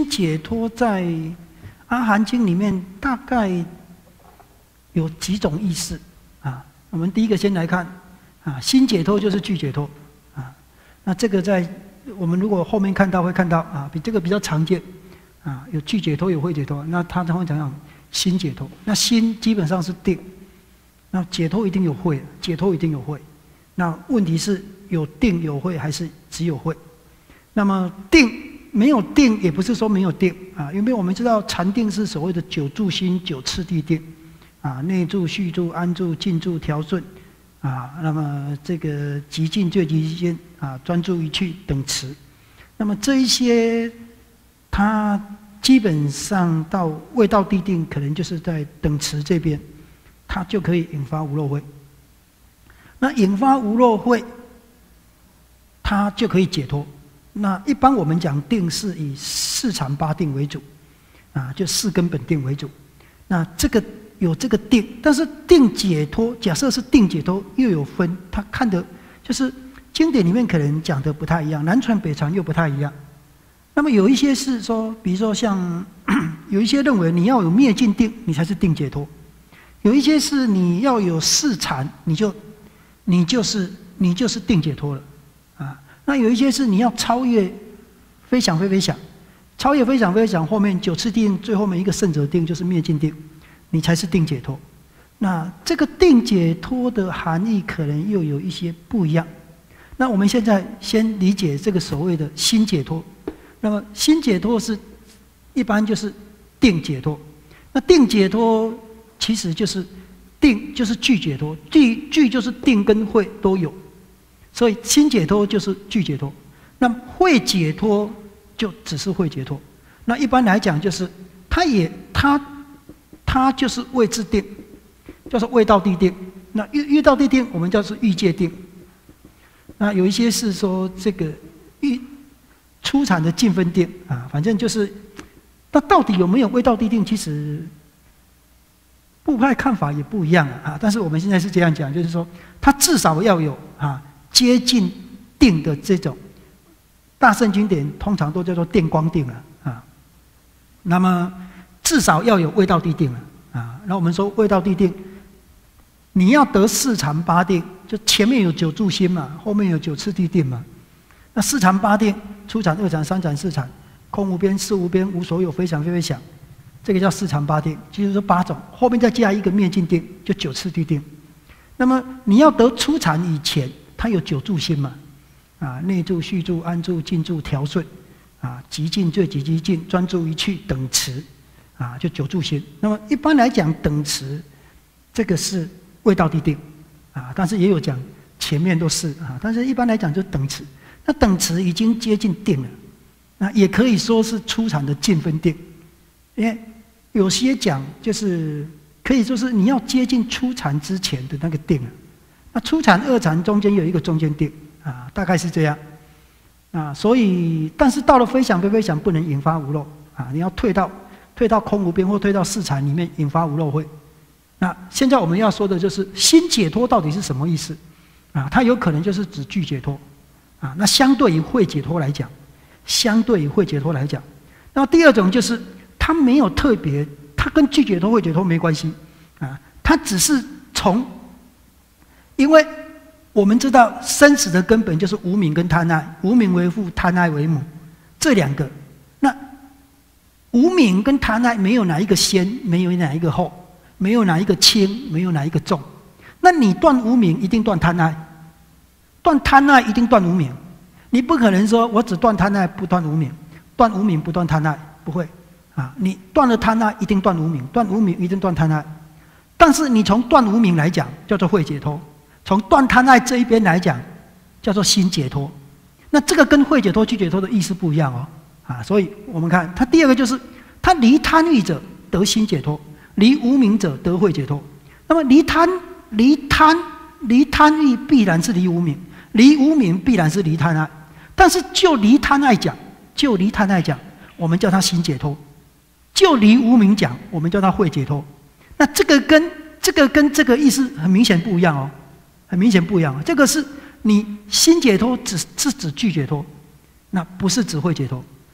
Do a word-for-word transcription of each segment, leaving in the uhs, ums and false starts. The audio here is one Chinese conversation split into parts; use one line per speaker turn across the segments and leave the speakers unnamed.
解脱在《阿含经》里面大概有几种意思啊？我们第一个先来看啊，心解脱就是具解脱啊。那这个在我们如果后面看到会看到啊，比这个比较常见啊，有具解脱有慧解脱。那他他会讲讲心解脱，那心基本上是定，那解脱一定有慧，解脱一定有慧。那问题是有定有慧还是只有慧？那么定没有定，也不是说没有定啊，因为我们知道禅定是所谓的九住心、九次第定啊，内住、续住、安住、静住、调顺啊，那么这个极静、最极静啊，专注一去等持。那么这一些，它基本上到未到地定，可能就是在等持这边，它就可以引发无漏慧。那引发无漏慧，它就可以解脱。那一般我们讲定是以四禅八定为主，啊，就四根本定为主。那这个有这个定，但是定解脱，假设是定解脱，又有分，他看的就是经典里面可能讲的不太一样，南传北传又不太一样。那么有一些是说，比如说像有一些认为你要有灭尽定，你才是定解脱；有一些是你要有四禅，你就你就是你就是定解脱了啊。那有一些是你要超越非想非非想，超越非想非想，后面九次定最后面一个圣者定就是灭尽定，你才是定解脱。那这个定解脱的含义可能又有一些不一样。那我们现在先理解这个所谓的心解脱。那么心解脱是一般就是定解脱，那定解脱其实就是定就是具解脱，具具就是定跟慧都有，所以心解脱就是具解脱，那慧解脱就只是慧解脱。那一般来讲就是它也它它就是位置定，叫做未到地定。那遇遇到地定我们叫做欲界定。那有一些是说这个欲初禅的净分定啊，反正就是，那到底有没有未到地定？其实部派看法也不一样啊。但是我们现在是这样讲，就是说，它至少要有啊接近定的这种。大乘经典通常都叫做电光定了啊。那么至少要有未到地定了啊。那我们说未到地定，你要得四禅八定，就前面有九住心嘛，后面有九次地定嘛。那四禅八定，初禅、二禅、三禅、四禅，空无边、事无边、无所有、非想非非想，这个叫四禅八定，就是说八种，后面再加一个灭尽定，就九次地定。那么你要得初禅以前，它有九住心嘛，啊，内住、续住、安住、静住、调顺，啊，极静、最极极静、专注一去等持，啊，就九住心。那么一般来讲，等持这个是未到地定，啊，但是也有讲前面都是啊，但是一般来讲就等持。那等持已经接近定了，那也可以说是初禅的净分定，因为有些讲就是可以说是你要接近初禅之前的那个定了。那初禅、二禅中间有一个中间定啊，大概是这样啊。所以，但是到了非想非非想，不能引发无漏啊，你要退到退到空无边或退到四禅里面引发无漏慧。那现在我们要说的就是心解脱到底是什么意思啊？它有可能就是指具解脱。啊，那相对于慧解脱来讲，相对于慧解脱来讲，那第二种就是它没有特别，它跟具解脱、慧解脱没关系啊，它只是从，因为我们知道生死的根本就是无明跟贪爱，无明为父，贪爱为母，这两个，那无明跟贪爱没有哪一个先，没有哪一个后，没有哪一个轻，没有哪一个重，那你断无明一定断贪爱。断贪爱一定断无明，你不可能说我只断贪爱不断无明，断无明不断贪爱，不会啊！你断了贪爱一定断无明，断无明一定断贪爱。但是你从断无明来讲叫做慧解脱，从断贪爱这一边来讲叫做心解脱。那这个跟慧解脱、具解脱的意思不一样哦啊！所以我们看它第二个就是它离贪欲者得心解脱，离无明者得慧解脱。那么离贪离贪离贪欲必然是离无明。离无明必然是离贪爱，但是就离贪爱讲，就离贪爱讲，我们叫它心解脱；就离无明讲，我们叫它慧解脱。那这个跟这个跟这个意思很明显不一样哦，很明显不一样哦。这个是你心解脱只是指具解脱，那不是指慧解脱。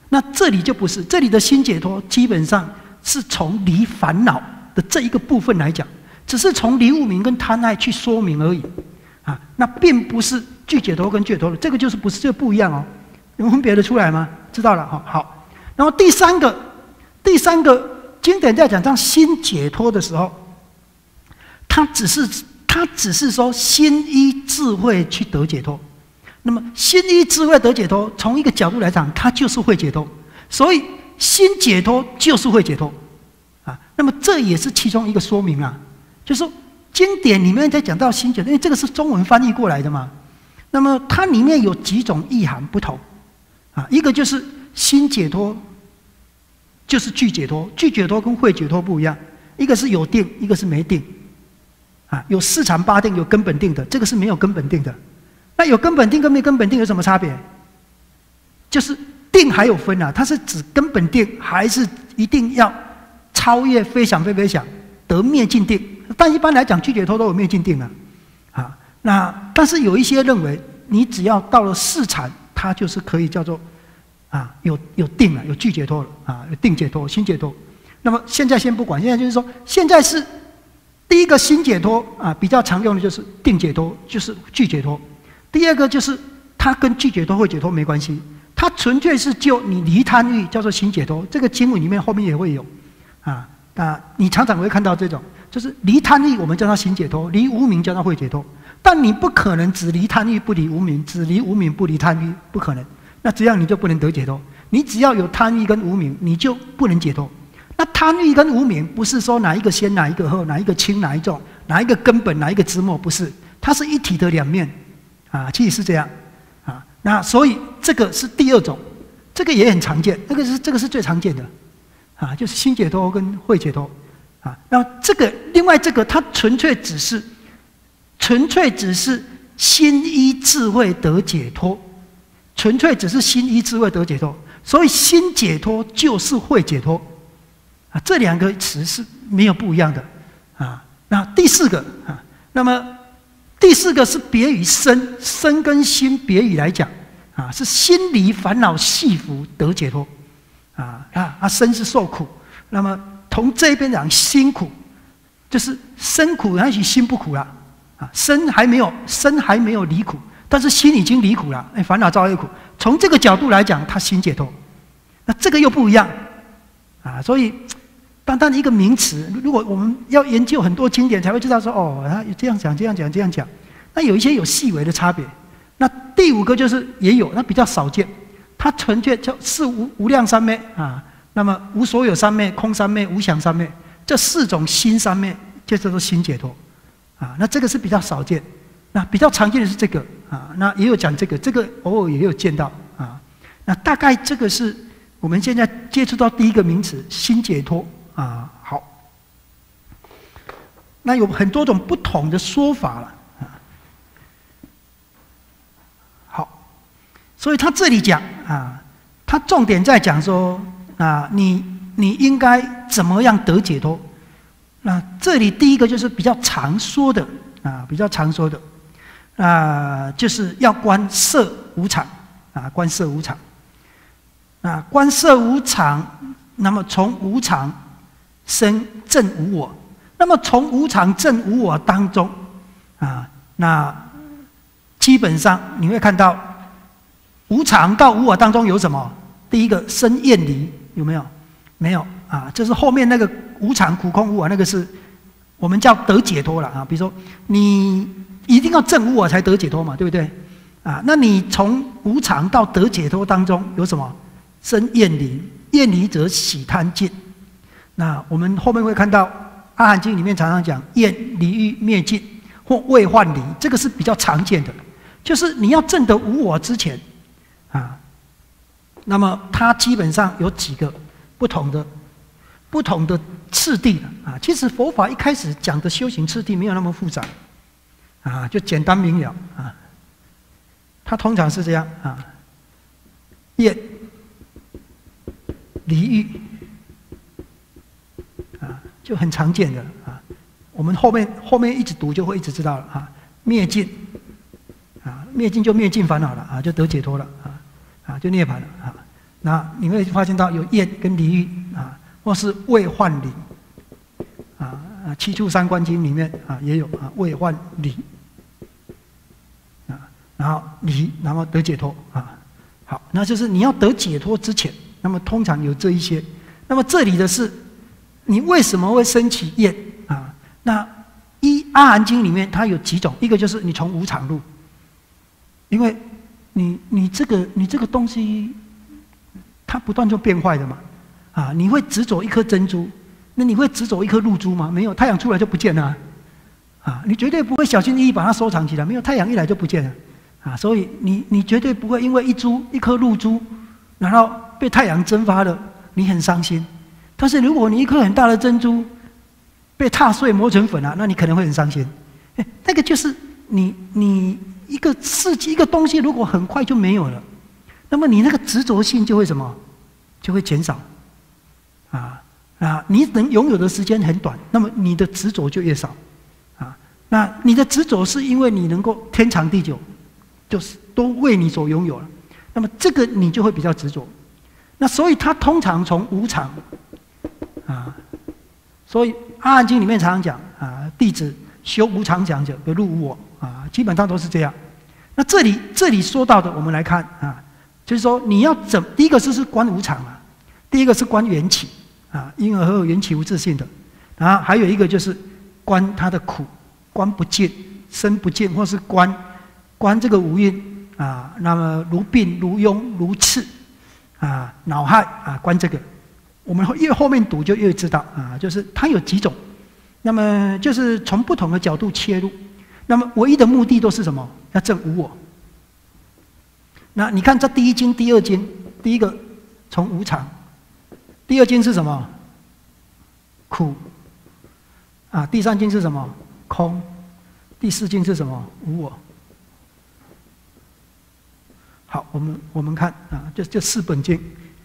那这里就不是，这里的心解脱基本上是从离烦恼的这一个部分来讲，只是从离无明跟贪爱去说明而已，啊，那并不是具解脱跟解脱的，这个就是不是这个不一样哦，能分别得出来吗？知道了，好，好。然后第三个，第三个经典在讲到心解脱的时候，它只是它只是说心依智慧去得解脱。那么心依智慧得解脱，从一个角度来讲，它就是会解脱。所以心解脱就是会解脱，啊，那么这也是其中一个说明啊，就是说经典里面在讲到心解脱，因为这个是中文翻译过来的嘛，那么它里面有几种意涵不同，啊，一个就是心解脱，就是具解脱，具解脱跟会解脱不一样，一个是有定，一个是没定，啊，有四禅八定，有根本定的，这个是没有根本定的。那有根本定跟没根本定有什么差别？就是定还有分啊，它是指根本定，还是一定要超越非想非非想得灭尽定？但一般来讲，具解脱都有灭尽定啊，啊，那但是有一些认为，你只要到了四禅，它就是可以叫做啊有有定了，有具解脱了啊，有定解脱、心解脱。那么现在先不管，现在就是说，现在是第一个心解脱啊，比较常用的就是定解脱，就是具解脱。第二个就是它跟具解脱、会解脱没关系，它纯粹是就你离贪欲叫做心解脱。这个经文里面后面也会有，啊啊，你常常会看到这种，就是离贪欲我们叫它心解脱，离无明叫它会解脱。但你不可能只离贪欲不离无明，只离无明不离贪欲，不可能。那这样你就不能得解脱。你只要有贪欲跟无明，你就不能解脱。那贪欲跟无明不是说哪一个先哪一个后，哪一个轻哪一重，哪一个根本哪一个枝末，不是，它是一体的两面。啊，其实是这样，啊，那所以这个是第二种，这个也很常见，这个是这个是最常见的，啊，就是心解脱跟会解脱，啊，那这个另外这个它纯粹只是，纯粹只是心依智慧得解脱，纯粹只是心依智慧得解脱，所以心解脱就是会解脱，啊，这两个词是没有不一样的，啊，那第四个啊，那么。第四个是别于身，身跟心别于来讲，啊，是心离烦恼系缚得解脱，啊啊啊，身是受苦，那么从这边讲心苦，就是身苦，但是心不苦了，啊，身还没有身还没有离苦，但是心已经离苦了，哎，烦恼造业苦，从这个角度来讲，他心解脱，那这个又不一样，啊，所以。单单一个名词，如果我们要研究很多经典，才会知道说，哦，他这样讲、这样讲、这样讲。那有一些有细微的差别。那第五个就是也有，那比较少见。它纯粹就是无无量三昧啊，那么无所有三昧、空三昧、无想三昧，这四种心三昧就叫做心解脱啊。那这个是比较少见。那比较常见的是这个啊，那也有讲这个，这个偶尔也有见到啊。那大概这个是我们现在接触到第一个名词心解脱。啊，好，那有很多种不同的说法了啊。好，所以他这里讲啊，他重点在讲说啊，你你应该怎么样得解脱？那这里第一个就是比较常说的啊，比较常说的啊，就是要观色无常啊，观色无常啊，观色无常，那么从无常。生正无我，那么从无常正无我当中，啊，那基本上你会看到，无常到无我当中有什么？第一个生厌离，有没有？没有啊，就是后面那个无常苦空无我，那个是我们叫得解脱了啊。比如说，你一定要正无我才得解脱嘛，对不对？啊，那你从无常到得解脱当中有什么？生厌离，厌离则喜贪尽。那我们后面会看到《阿含经》里面常常讲厌离欲灭尽或未幻离，这个是比较常见的，就是你要证得无我之前，啊，那么它基本上有几个不同的不同的次第啊。其实佛法一开始讲的修行次第没有那么复杂，啊，就简单明了啊。它通常是这样啊，厌离欲。就很常见的啊，我们后面后面一直读就会一直知道了啊。灭尽啊，灭尽就灭尽烦恼了啊，就得解脱了啊，啊就涅槃了啊。 那你会发现到有厌跟离欲啊，或是畏患离啊啊，七处三观经里面啊也有啊畏患离啊，然后离，然后得解脱啊。好，那就是你要得解脱之前，那么通常有这一些。那么这里的是，你为什么会升起厌啊？那一阿含经里面它有几种，一个就是你从无常入，因为你你这个你这个东西，它不断就变坏的嘛，啊，你会执着一颗珍珠，那你会执着一颗露珠吗？没有，太阳出来就不见了啊，啊，你绝对不会小心翼翼把它收藏起来，没有，太阳一来就不见了。啊，所以你你绝对不会因为一珠一颗露珠，然后被太阳蒸发了，你很伤心。但是如果你一颗很大的珍珠被踏碎磨成粉了、啊，那你可能会很伤心。哎，那个就是你你一个事情一个东西，如果很快就没有了，那么你那个执着性就会什么，就会减少。啊啊，你能拥有的时间很短，那么你的执着就越少。啊，那你的执着是因为你能够天长地久。就是都为你所拥有了，那么这个你就会比较执着。那所以他通常从无常啊，所以阿含经里面常常讲啊，弟子修无常讲者得入无我啊，基本上都是这样。那这里这里说到的，我们来看啊，就是说你要怎第一个是是观无常啊，第一个是观缘起啊，因而何有缘起无自性的，然后还有一个就是观他的苦，观不尽，身不尽，或是观。观这个五蕴啊，那么如病如痈如刺啊，恼害啊，观这个，我们越后面读就越知道啊，就是它有几种，那么就是从不同的角度切入，那么唯一的目的都是什么？要证无我。那你看这第一经、第二经，第一个从无常，第二经是什么？苦啊，第三经是什么？空，第四经是什么？无我。好，我们我们看啊，就就四本经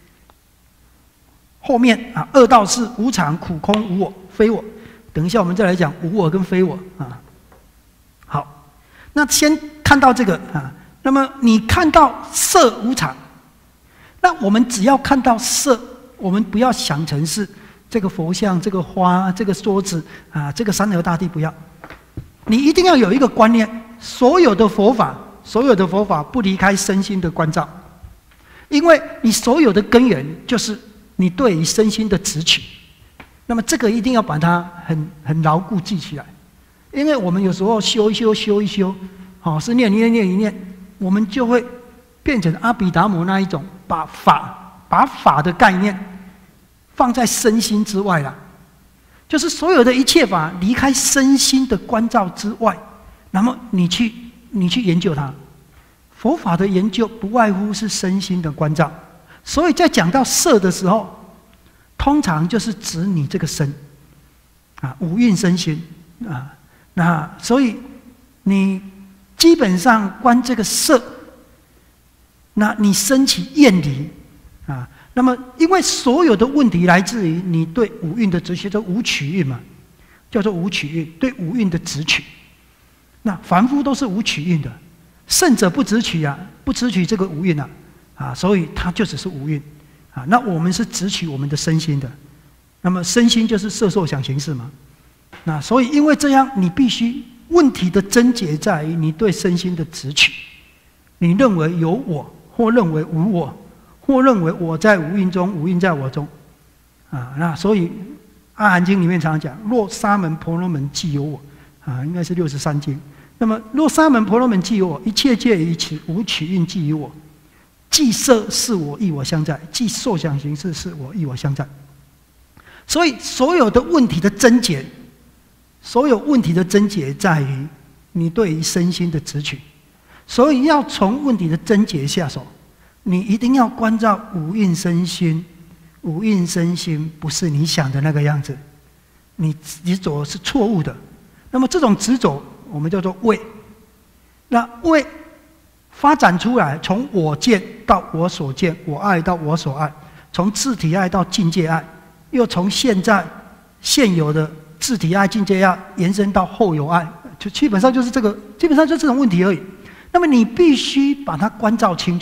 后面啊，二到四无常、苦、空、无我、非我。等一下我们再来讲无我跟非我啊。好，那先看到这个啊，那么你看到色无常，那我们只要看到色，我们不要想成是这个佛像、这个花、这个桌子啊、这个山河大地，不要。你一定要有一个观念，所有的佛法。所有的佛法不离开身心的关照，因为你所有的根源就是你对于身心的执取，那么这个一定要把它很很牢固记起来，因为我们有时候修一修修一修，好、哦、是念一念念一念，我们就会变成阿毗达摩那一种，把法把法的概念放在身心之外了，就是所有的一切法离开身心的关照之外，那么你去。你去研究它，佛法的研究不外乎是身心的关照，所以在讲到色的时候，通常就是指你这个身，啊，五蕴身心啊，那所以你基本上观这个色，那你升起厌离啊，那么因为所有的问题来自于你对五蕴的执取，叫做五取蕴嘛，叫做五取蕴，对五蕴的执取。那凡夫都是无取蕴的，圣者不执取啊，不执取这个无蕴啊，啊，所以他就只是无蕴啊。那我们是执取我们的身心的，那么身心就是色受想行识嘛。那所以因为这样，你必须问题的症结在于你对身心的执取，你认为有我，或认为无我，或认为我在无蕴中，无蕴在我中，啊，那所以阿含经里面常常讲，若沙门婆罗门即有我，啊，应该是六十三经。那么，若沙门婆罗门即有我，一切界于此无取蕴即有我，即色是我亦我相在，即受想行识是我亦我相在。所以，所有的问题的症结，所有问题的症结在于你对于身心的执取。所以，要从问题的症结下手，你一定要关照五蕴身心。五蕴身心不是你想的那个样子，你执着是错误的。那么，这种执着，我们叫做畏。那畏发展出来，从我见到我所见，我爱到我所爱，从自体爱到境界爱，又从现在现有的自体爱、境界爱延伸到后有爱，就基本上就是这个，基本上就这种问题而已。那么你必须把它关照清楚。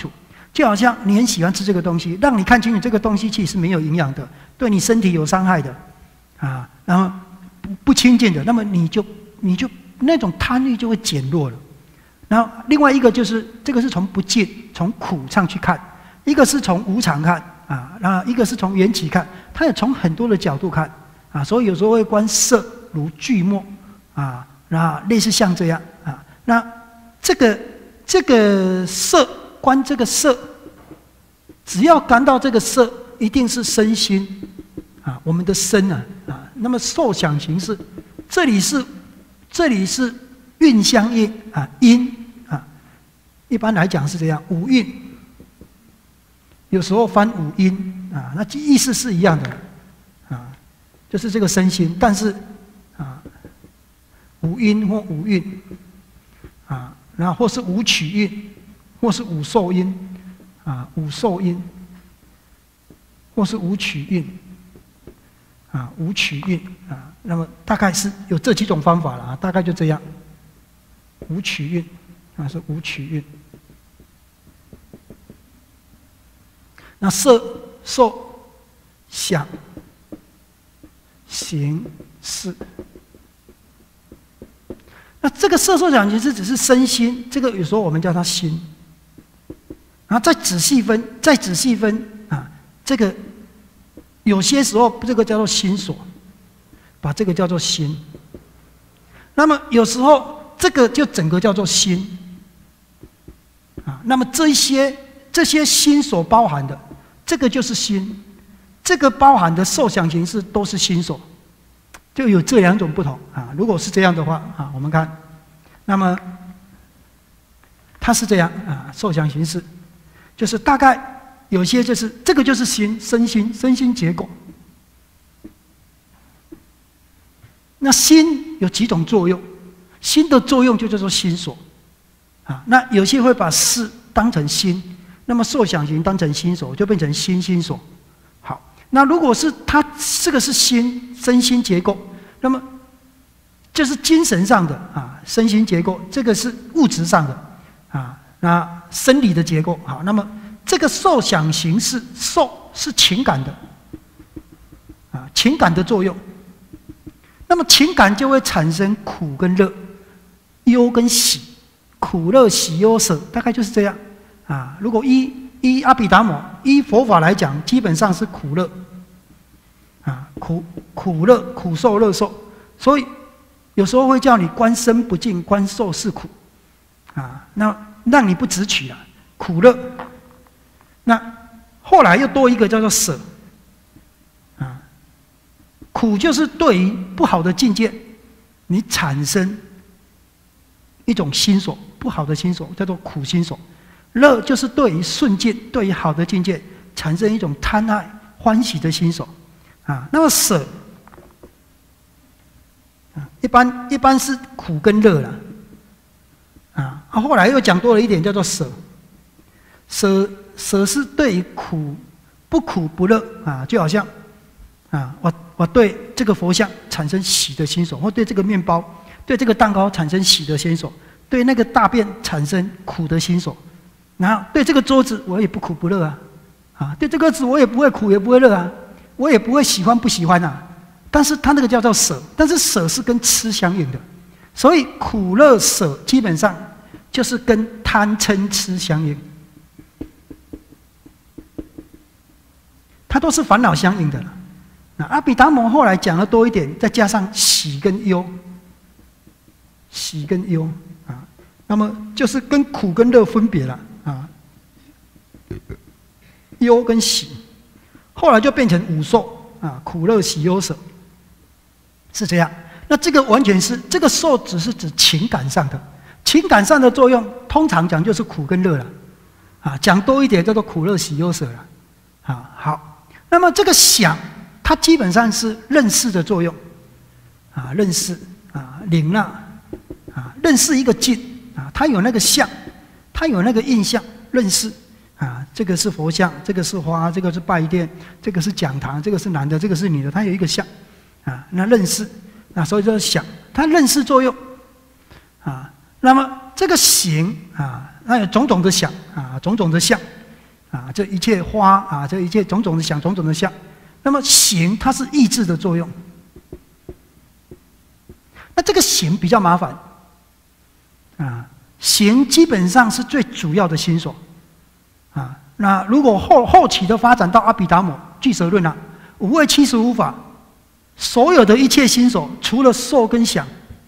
就好像你很喜欢吃这个东西，让你看清楚这个东西其实是没有营养的，对你身体有伤害的，啊，然后不不清净的，那么你就你就那种贪欲就会减弱了。然后另外一个就是这个是从不净、从苦上去看，一个是从无常看啊，然后一个是从缘起看，它也从很多的角度看啊，所以有时候会观色如锯末啊，那类似像这样啊，那这个这个色。观这个色，只要感到这个色，一定是身心啊，我们的身啊啊。那么受想行识，这里是这里是蕴相应啊，因啊，一般来讲是这样，五蕴，有时候翻五阴啊，那意思是一样的啊，就是这个身心，但是啊，五阴或五蕴啊，然后或是五取蕴。或是五受因，啊，五受因，或是五取蕴，啊，五取蕴，啊，那么大概是有这几种方法了啊，大概就这样。五取蕴，啊，是五取蕴。那色、受、想、行、识。那这个色、受、想、行、识只是身心，这个有时候我们叫它心。然后再仔细分，再仔细分啊，这个有些时候这个叫做心所，把这个叫做心。那么有时候这个就整个叫做心啊。那么这一些这些心所包含的，这个就是心，这个包含的受想行识都是心所，就有这两种不同啊。如果是这样的话啊，我们看，那么它是这样啊，受想行识。就是大概有些就是这个就是心身心身心结果。那心有几种作用？心的作用就叫做心所啊。那有些会把识当成心，那么受想行当成心所，就变成心心所。好，那如果是它这个是心身心结构，那么就是精神上的啊身心结构，这个是物质上的啊。那生理的结构，好，那么这个受想行识，受是情感的，啊，情感的作用。那么情感就会产生苦跟乐，忧跟喜，苦乐喜忧舍，大概就是这样，啊。如果依依阿毗达摩，依佛法来讲，基本上是苦乐，啊，苦苦乐苦受乐受，所以有时候会叫你观身不净，观受是苦，啊，那。让你不执取了，苦乐。那后来又多一个叫做舍，啊，苦就是对于不好的境界，你产生一种心所，不好的心所叫做苦心所。乐就是对于顺境，对于好的境界，产生一种贪爱欢喜的心所，啊，那么舍，啊，一般一般是苦跟乐了。啊，后来又讲多了一点，叫做舍。舍舍是对于苦不苦不乐啊，就好像啊，我我对这个佛像产生喜的心所，或对这个面包、对这个蛋糕产生喜的心所，对那个大便产生苦的心所，然后对这个桌子我也不苦不乐啊，啊，对这个字我也不会苦也不会乐啊，我也不会喜欢不喜欢啊，但是它那个叫做舍，但是舍是跟痴相应的。所以苦乐舍基本上就是跟贪嗔痴相应，它都是烦恼相应的了。那阿毗达摩后来讲的多一点，再加上喜跟忧，喜跟忧啊，那么就是跟苦跟乐分别了啊，忧跟喜，后来就变成五受啊，苦乐喜忧舍，是这样。那这个完全是这个受，只是指情感上的，情感上的作用，通常讲就是苦跟乐了，啊，讲多一点叫做苦乐喜忧舍了，啊，好，那么这个想，它基本上是认识的作用，啊，认识啊，领纳啊，认识一个境啊，它有那个相，它有那个印象，认识啊，这个是佛像，这个是花，这个是拜殿，这个是讲堂，这个是男的，这个是女的，它有一个相，啊，那认识。啊，所以就是想，它认识作用，啊，那么这个行啊，那有种种的想啊，种种的相， 啊，这一切花啊，这一切种种的想，种种的相。那么行，它是意志的作用。那这个行比较麻烦啊，行基本上是最主要的心所啊。那如果后后期的发展到阿毗达摩俱舍论啊，五位七十五法，所有的一切心所，除了受跟想，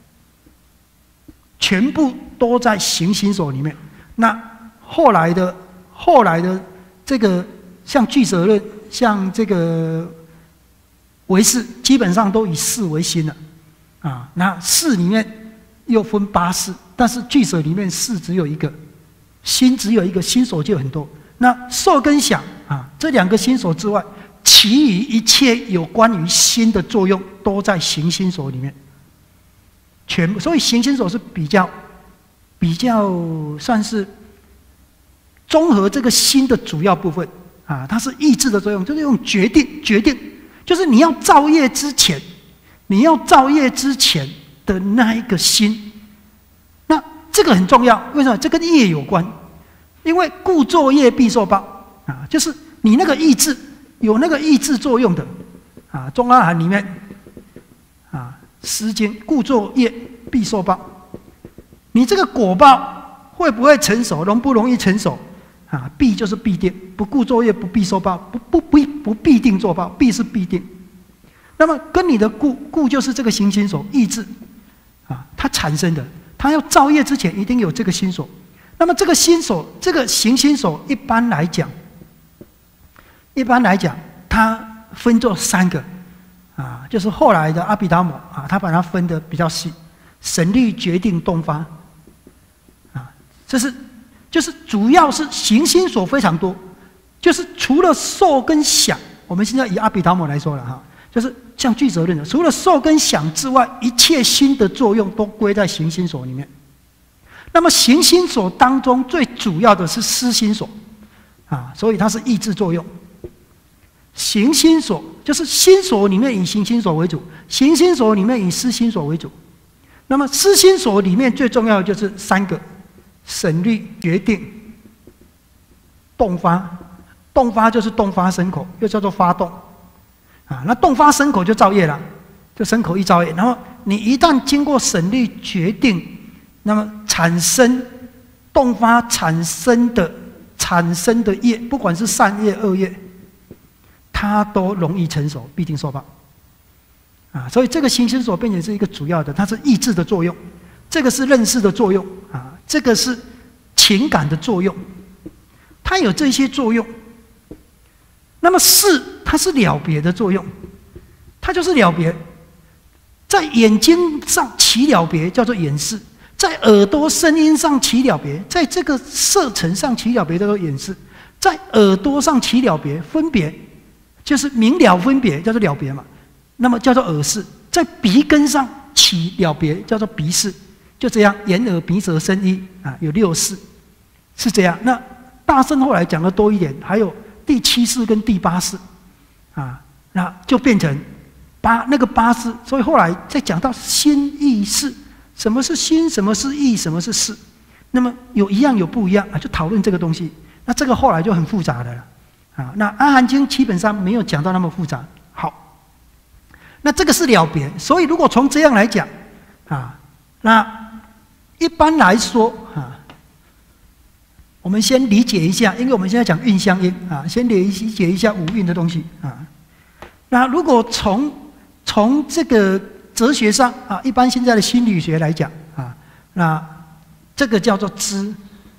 全部都在行心所里面。那后来的后来的这个像俱舍论，像这个唯识，基本上都以识为心了啊。那识里面又分八识，但是俱舍里面识只有一个，心只有一个，心所就很多。那受跟想啊，这两个心所之外，其余一切有关于心的作用，都在行心所里面。全部，所以行心所是比较比较算是综合这个心的主要部分啊，它是意志的作用，就是用决定决定，就是你要造业之前，你要造业之前的那一个心，那这个很重要，为什么？这跟业有关。因为故作业必受报啊，就是你那个意志有那个意志作用的啊。中阿含里面啊，《诗经》故作业必受报，你这个果报会不会成熟，容不容易成熟啊？必就是必定，不故作业不必受报，不不不不必定作报，必是必定。那么跟你的故故就是这个行心所意志啊，它产生的，它要造业之前一定有这个心所。那么这个心所，这个行心所，一般来讲，一般来讲，它分作三个，啊，就是后来的阿毗达摩啊，他把它分得比较细，神力决定动发，啊，这是就是主要是行心所非常多，就是除了受跟想，我们现在以阿毗达摩来说了哈，就是像俱舍论的，除了受跟想之外，一切心的作用都归在行心所里面。那么行心所当中最主要的是思心所，啊，所以它是意志作用。行心所就是心所里面以行心所为主，行心所里面以思心所为主。那么思心所里面最重要的就是三个：审虑、决定、动发。动发就是动发生口，又叫做发动，啊，那动发生口就造业了，就生口一造业。然后你一旦经过审虑、决定，那么产生动发产生的产生的业，不管是善业恶业，它都容易成熟，必定受报啊。所以这个行心所并且是一个主要的，它是意志的作用，这个是认识的作用啊，这个是情感的作用，它有这些作用。那么识它是了别的作用，它就是了别，在眼睛上起了别，叫做眼识。在耳朵声音上起了别，在这个色尘上起了别，叫做眼识；在耳朵上起了别，分别就是明了分别，叫做了别嘛。那么叫做耳识。在鼻根上起了别，叫做鼻识。就这样，眼耳鼻舌身意啊，有六识，是这样。那大乘后来讲的多一点，还有第七识跟第八识啊，那就变成八那个八识。所以后来再讲到心意识。什么是心？什么是意？什么是识？那么有一样有不一样啊，就讨论这个东西。那这个后来就很复杂的了啊。那《阿含经》基本上没有讲到那么复杂。好，那这个是了别。所以如果从这样来讲啊，那一般来说啊，我们先理解一下，因为我们现在讲运相应啊，先理解一下五蕴的东西啊。那如果从从这个哲学上啊，一般现在的心理学来讲啊，那这个叫做知，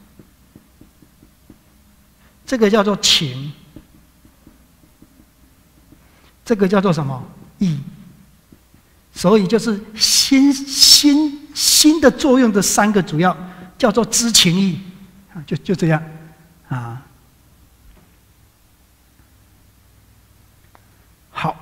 这个叫做情，这个叫做什么意？所以就是心心心的作用的三个主要叫做知情意啊，就就这样啊。好。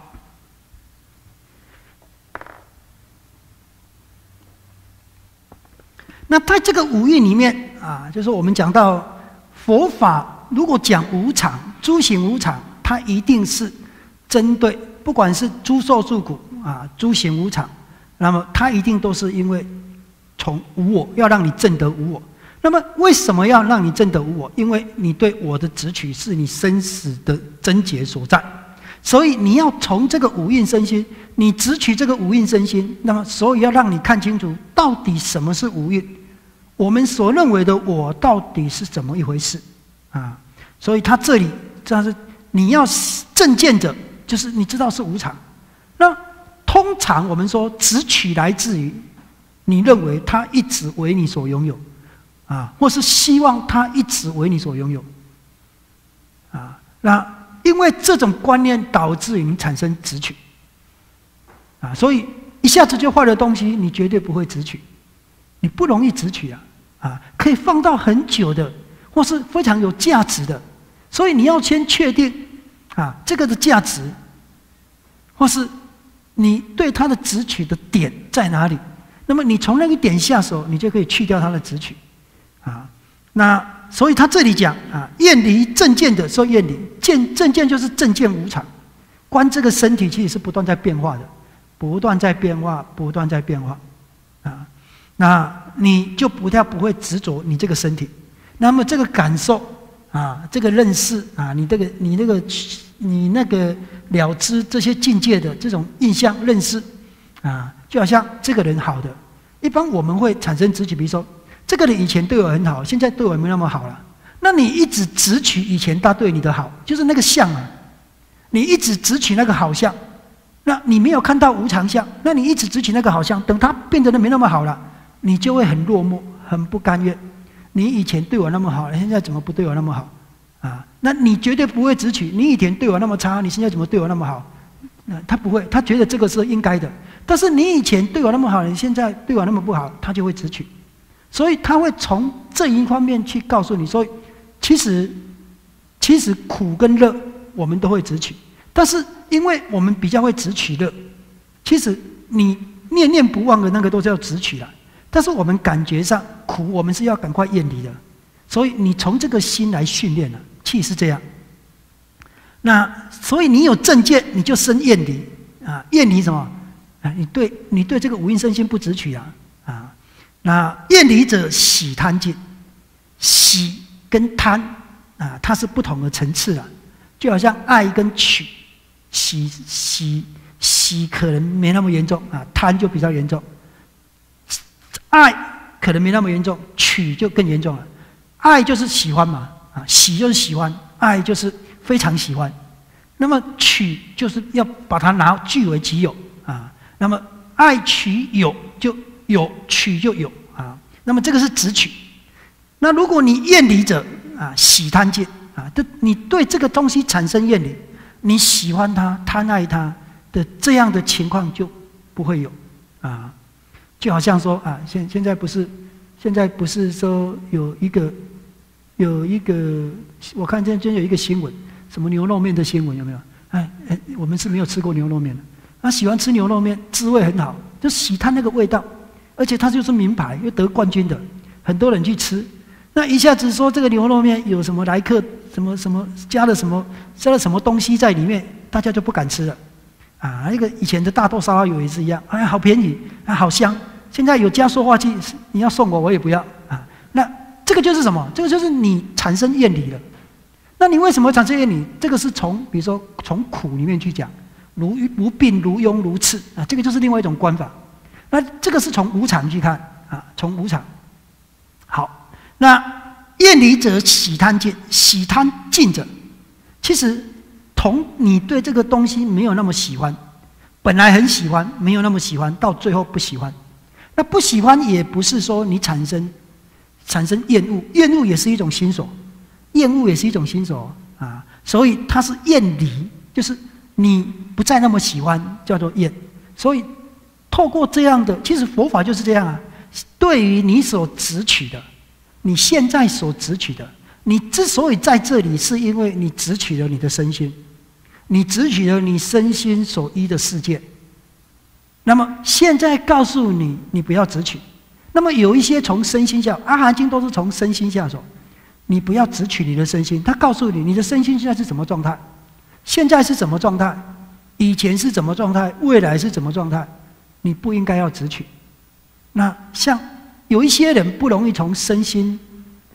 那在这个五蕴里面啊，就是我们讲到佛法，如果讲无常、诸行无常，它一定是针对不管是诸受诸苦啊、诸行无常，那么它一定都是因为从无我，要让你证得无我。 那么为什么要让你证得无我？因为你对我的执取是你生死的症结所在，所以你要从这个五蕴身心，你执取这个五蕴身心，那么所以要让你看清楚到底什么是五蕴，我们所认为的我到底是怎么一回事啊？所以他这里这是你要正见者，就是你知道是无常。那通常我们说执取来自于你认为他一直为你所拥有。啊，或是希望他一直为你所拥有，啊，那因为这种观念导致于你产生执取，啊，所以一下子就坏的东西，你绝对不会执取，你不容易执取啊，啊，可以放到很久的，或是非常有价值的，所以你要先确定啊这个的价值，或是你对它的执取的点在哪里，那么你从那个点下手，你就可以去掉它的执取。啊，那所以他这里讲啊，厌离正见的说厌离，见正见就是正见无常，观这个身体其实是不断在变化的，不断在变化，不断在变化，啊，那你就不太不会执着你这个身体，那么这个感受啊，这个认识啊，你这个你那个你那个了知这些境界的这种印象认识啊，就好像这个人好的，一般我们会产生执取，比如说。这个人以前对我很好，现在对我没那么好了。那你一直执取以前他对你的好，就是那个相啊，你一直执取那个好相，那你没有看到无常相，那你一直执取那个好相，等他变得没那么好了，你就会很落寞，很不甘愿。你以前对我那么好，现在怎么不对我那么好啊？那你绝对不会执取，你以前对我那么差，你现在怎么对我那么好？那他不会，他觉得这个是应该的。但是你以前对我那么好，你现在对我那么不好，他就会执取。所以他会从这一方面去告诉你说，其实其实苦跟乐我们都会执取，但是因为我们比较会执取乐，其实你念念不忘的那个都叫执取了。但是我们感觉上苦，我们是要赶快厌离的，所以你从这个心来训练了，气是这样。那所以你有正见，你就生厌离啊，厌离什么啊？你对你对这个五蕴身心不执取啊啊。那厌离者喜贪见，喜跟贪啊，它是不同的层次啊，就好像爱跟取，喜喜喜可能没那么严重啊，贪就比较严重，爱可能没那么严重，取就更严重了。爱就是喜欢嘛，啊，喜就是喜欢，爱就是非常喜欢，那么取就是要把它拿据为己有啊，那么爱取有就。有取就有啊，那么这个是执取。那如果你厌离者啊，喜贪见啊，你对这个东西产生厌离，你喜欢它、贪爱它的这样的情况就不会有啊。就好像说啊，现现在不是现在不是说有一个有一个，我看今天有一个新闻，什么牛肉面的新闻有没有？哎哎，我们是没有吃过牛肉面的，他喜欢吃牛肉面，滋味很好，就喜贪那个味道。而且它就是名牌，又得冠军的，很多人去吃。那一下子说这个牛肉面有什么来客，什么什么加了什么加了什么东西在里面，大家就不敢吃了。啊，那个以前的大豆烧油也是一样，哎，好便宜，啊，好香。现在有加塑化剂，你要送我，我也不要啊。那这个就是什么？这个就是你产生厌离了。那你为什么产生厌离？这个是从比如说从苦里面去讲，如如病如痈如刺啊，这个就是另外一种观法。那这个是从无常去看啊，从无常。好，那厌离者喜贪见，喜贪尽者，其实同你对这个东西没有那么喜欢，本来很喜欢，没有那么喜欢，到最后不喜欢。那不喜欢也不是说你产生产生厌恶，厌恶也是一种心所，厌恶也是一种心所啊，所以它是厌离，就是你不再那么喜欢，叫做厌。所以透过这样的，其实佛法就是这样啊。对于你所执取的，你现在所执取的，你之所以在这里，是因为你执取了你的身心，你执取了你身心所依的世界。那么现在告诉你，你不要执取。那么有一些从身心下，阿含经都是从身心下手，你不要执取你的身心。他告诉你，你的身心现在是什么状态，现在是什么状态，以前是怎么状态，未来是怎么状态，你不应该要执取。那像有一些人不容易从身心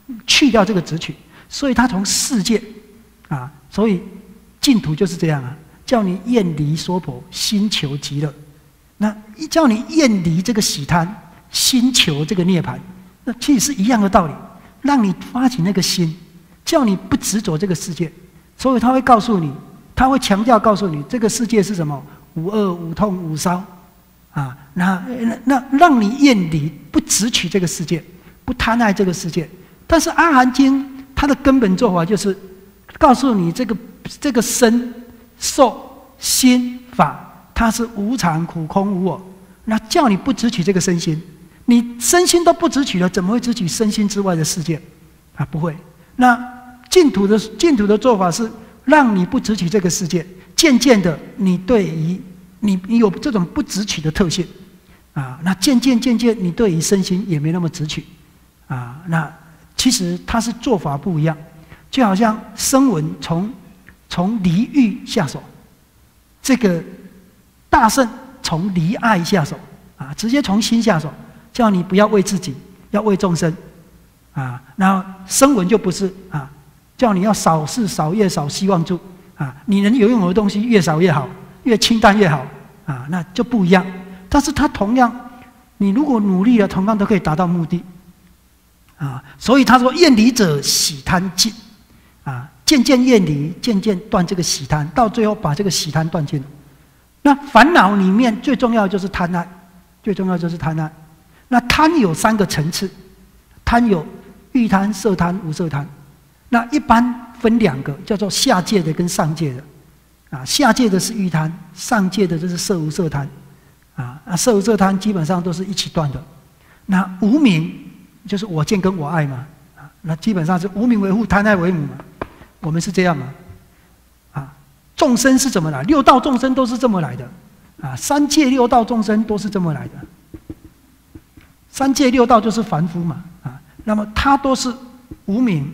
去掉这个执取，所以他从世界啊，所以净土就是这样啊，叫你厌离娑婆，心求极乐。那叫你厌离这个喜贪，心求这个涅槃，那其实是一样的道理，让你发起那个心，叫你不执着这个世界。所以他会告诉你，他会强调告诉你，这个世界是什么？无恶、无痛、无烧，啊，那那让你厌离，不执取这个世界，不贪爱这个世界。但是《阿含经》它的根本做法就是告诉你，这个这个身、受、心、法。它是无常、苦、空、无我，那叫你不执取这个身心，你身心都不执取了，怎么会执取身心之外的世界？啊，不会。那净土的净土的做法是让你不执取这个世界，渐渐的，你对于你你有这种不执取的特性，啊，那渐渐渐渐，你对于身心也没那么执取，啊，那其实它是做法不一样，就好像声闻从从离欲下手，这个。大圣从离爱下手啊，直接从心下手，叫你不要为自己，要为众生啊。然后声闻就不是啊，叫你要少事少业少希望住啊，你能拥有的东西越少越好，越清淡越好啊，那就不一样。但是它同样，你如果努力了，同样都可以达到目的啊。所以他说：“厌离者，喜贪尽啊，渐渐厌离，渐渐断这个喜贪，到最后把这个喜贪断尽。”那烦恼里面最重要的就是贪爱，最重要就是贪爱。那贪有三个层次，贪有欲贪、色贪、无色贪。那一般分两个，叫做下界的跟上界的。啊，下界的是欲贪，上界的就是色无色贪。啊，那色无色贪基本上都是一起断的。那无明就是我见跟我爱嘛。啊，那基本上是无明为父，贪爱为母嘛。我们是这样嘛。众生是怎么来？六道众生都是这么来的，啊，三界六道众生都是这么来的。三界六道就是凡夫嘛，啊，那么他都是无明、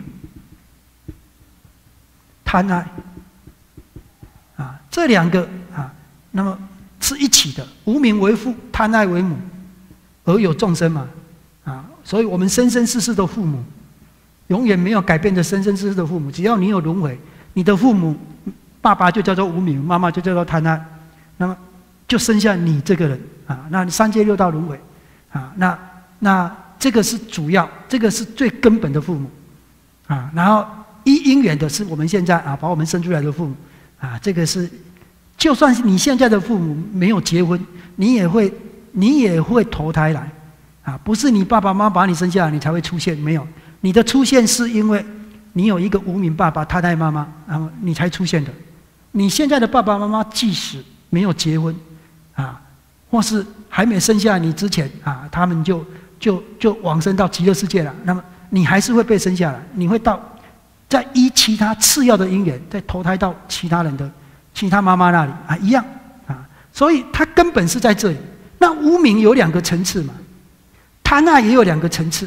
贪爱，啊，这两个啊，那么是一起的。无明为父，贪爱为母，而有众生嘛，啊，所以我们生生世世的父母，永远没有改变的生生世世的父母。只要你有轮回，你的父母。爸爸就叫做无明，妈妈就叫做贪爱，那么就生下你这个人啊。那三界六道轮回啊，那那这个是主要，这个是最根本的父母啊。然后依因缘的是我们现在啊，把我们生出来的父母啊，这个是，就算是你现在的父母没有结婚，你也会你也会投胎来啊，不是你爸爸妈妈把你生下来你才会出现，没有，你的出现是因为你有一个无明爸爸、贪爱妈妈，然后你才出现的。你现在的爸爸妈妈即使没有结婚，啊，或是还没生下你之前啊，他们就就就往生到极乐世界了。那么你还是会被生下来，你会到再依其他次要的因缘，再投胎到其他人的其他妈妈那里啊，一样啊。所以它根本是在这里。那无明有两个层次嘛，贪爱也有两个层次。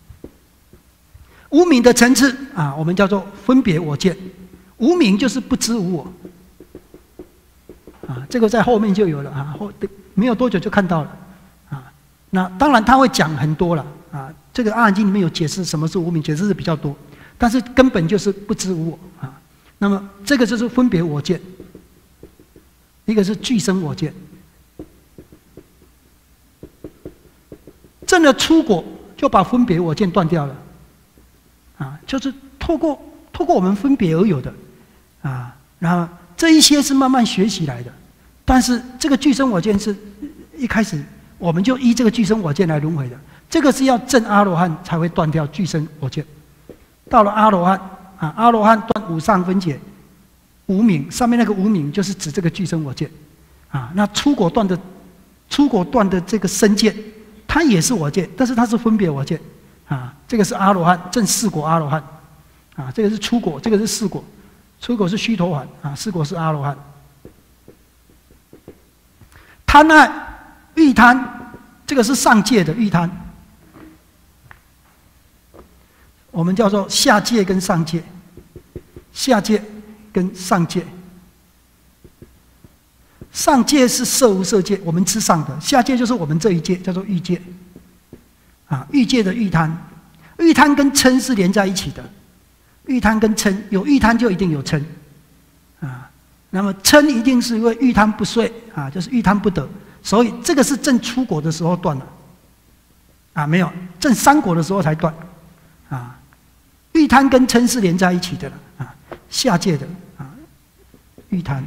无明的层次啊，我们叫做分别我见。无明就是不知无我。啊，这个在后面就有了啊，后没有多久就看到了，啊，那当然他会讲很多了啊，这个《阿含经》里面有解释什么是无明，解释是比较多，但是根本就是不知无我啊。那么这个就是分别我见，一个是俱生我见，证了出果就把分别我见断掉了，啊，就是透过透过我们分别而有的，啊，然后。这一些是慢慢学习来的，但是这个俱生我见是一开始我们就依这个俱生我见来轮回的，这个是要证阿罗汉才会断掉俱生我见。到了阿罗汉啊，阿罗汉断无上分解无明，上面那个无明就是指这个俱生我见啊。那出果断的出果断的这个身见，它也是我见，但是它是分别我见啊。这个是阿罗汉证四果阿罗汉啊，这个是出果，这个是四果。出果是须陀洹啊，四果是阿罗汉。贪爱、欲贪，这个是上界的欲贪，我们叫做下界跟上界，下界跟上界。上界是色无色界，我们之上的；下界就是我们这一界，叫做欲界。啊，欲界的欲贪， 欲贪跟嗔是连在一起的，欲贪跟嗔，有欲贪就一定有嗔，啊，那么嗔一定是因为欲贪不遂啊，就是欲贪不得，所以这个是正出果的时候断了，啊，没有正三果的时候才断，啊，欲贪跟嗔是连在一起的了，啊，下界的啊，欲贪。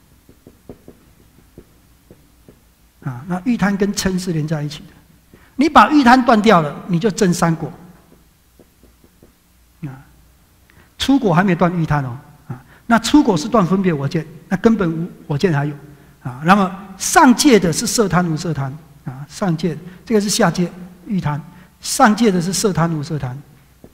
啊，那欲贪跟嗔是连在一起的。你把欲贪断掉了，你就证三果。啊，初果还没断欲贪哦。啊，那初果是断分别我见，那根本无我见还有。啊，那么上界的是色贪无色贪。啊，上界这个是下界欲贪，上界的是色贪无色贪。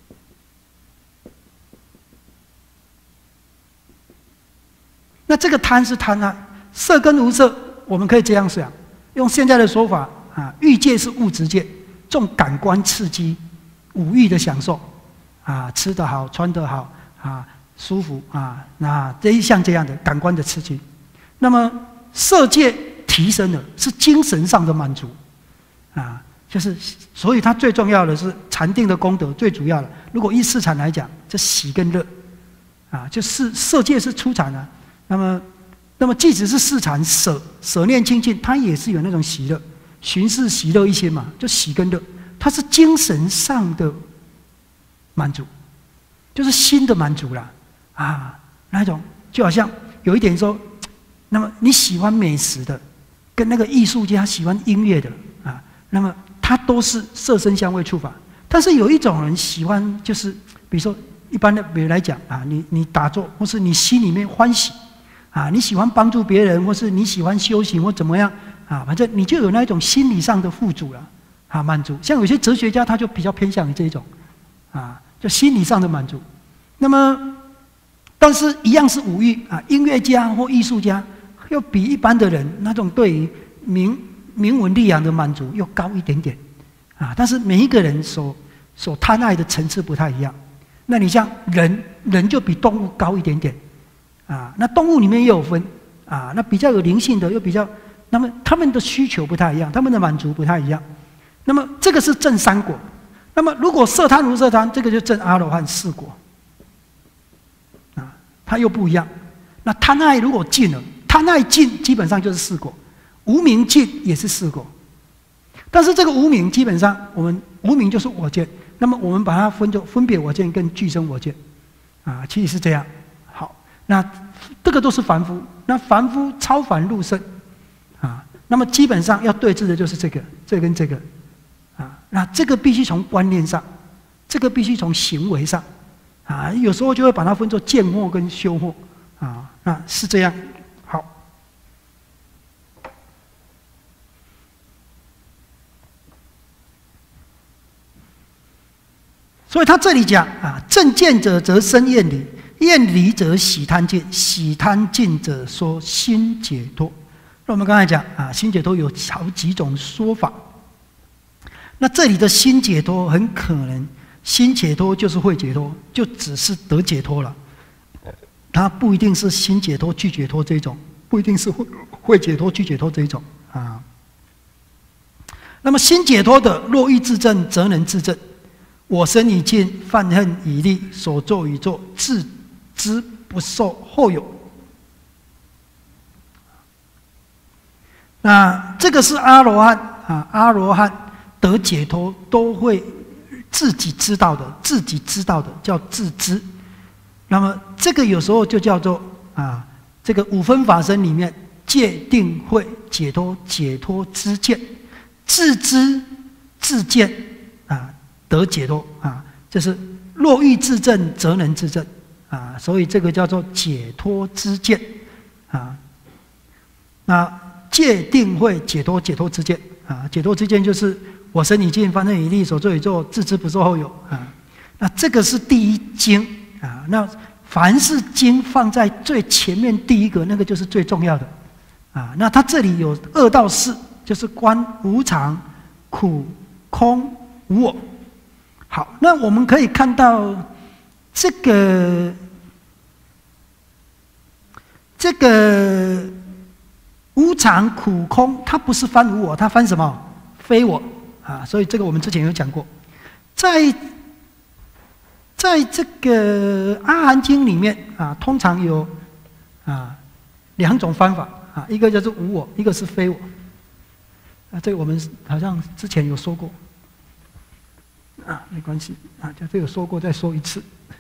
那这个贪是贪啊，色跟无色，我们可以这样想。用现在的说法啊，欲界是物质界，重感官刺激、五欲的享受啊，吃得好、穿得好啊，舒服啊，那这一项这样的感官的刺激。那么色界提升了，是精神上的满足啊，就是所以它最重要的是禅定的功德，最主要的。如果依四禅来讲，这喜跟乐啊，就是色界是初禅啊，那么。那么，即使是四禅舍舍念清净，它也是有那种喜乐，寻是喜乐一些嘛，就喜跟乐，它是精神上的满足，就是心的满足啦，啊，那一种就好像有一点说，那么你喜欢美食的，跟那个艺术家喜欢音乐的啊，那么他都是色声香味触法，但是有一种人喜欢，就是比如说一般的比如来讲啊，你你打坐或是你心里面欢喜。啊，你喜欢帮助别人，或是你喜欢修行，或怎么样啊？反正你就有那一种心理上的富足了，啊，满足。像有些哲学家，他就比较偏向于这一种，啊，就心理上的满足。那么，但是一样是五欲啊，音乐家或艺术家，又比一般的人那种对于名名闻利养的满足又高一点点，啊，但是每一个人所所贪爱的层次不太一样。那你像人，人就比动物高一点点。啊，那动物里面也有分啊，那比较有灵性的，又比较，那么他们的需求不太一样，他们的满足不太一样。那么这个是正三果，那么如果色贪无色贪，这个就正阿罗汉四果。啊，它又不一样。那贪爱如果尽了，贪爱尽基本上就是四果，无明尽也是四果。但是这个无明基本上，我们无明就是我见，那么我们把它分作分别我见跟俱生我见，啊，其实是这样。那这个都是凡夫，那凡夫超凡入圣，啊，那么基本上要对治的就是这个，这个跟这个，啊，那这个必须从观念上，这个必须从行为上，啊，有时候就会把它分作见惑跟修惑，啊，那是这样。好，所以他这里讲啊，正见者则生厌离。厌离者喜贪尽，喜贪尽者说心解脱。那我们刚才讲啊，心解脱有好几种说法。那这里的心解脱很可能，心解脱就是会解脱，就只是得解脱了。它不一定是心解脱、具解脱这种，不一定是会会解脱、具解脱这一种啊。那么心解脱的，若欲自证，则能自证。我身已尽，犯恨已立，所作已作，自知不受后有。那这个是阿罗汉啊，阿罗汉得解脱都会自己知道的，自己知道的叫自知。那么这个有时候就叫做啊，这个五分法身里面戒定慧解脱解脱知见，自知自见啊，得解脱啊，就是若欲自证，则能自证。啊，所以这个叫做解脱知见，啊，那戒定慧解脱解脱知见，啊，解脱知见就是我身已尽，犯恨已立，所作已作，自知不受后有，啊，那这个是第一经，啊，那凡是经放在最前面第一个，那个就是最重要的，啊，那它这里有二到四，就是观无常、苦、空、无我。好，那我们可以看到这个。这个无常苦空，它不是翻无我，它翻什么？非我啊！所以这个我们之前有讲过，在在这个《阿含经》里面啊，通常有啊两种方法啊，一个叫做无我，一个是非我。啊，这个我们好像之前有说过啊，没关系啊，就这个说过，再说一次。